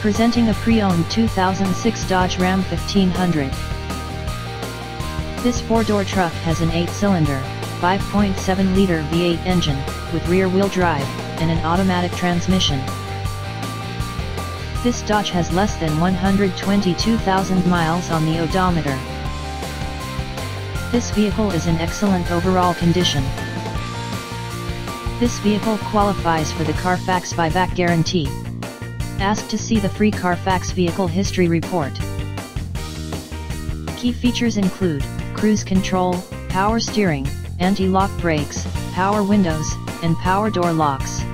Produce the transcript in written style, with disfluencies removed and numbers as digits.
Presenting a pre-owned 2006 Dodge Ram 1500. This four-door truck has an 8-cylinder, 5.7-liter V8 engine, with rear-wheel drive, and an automatic transmission. This Dodge has less than 122,000 miles on the odometer. This vehicle is in excellent overall condition. This vehicle qualifies for the Carfax buyback guarantee. Ask to see the free Carfax Vehicle History Report. Key features include cruise control, power steering, anti-lock brakes, power windows, and power door locks.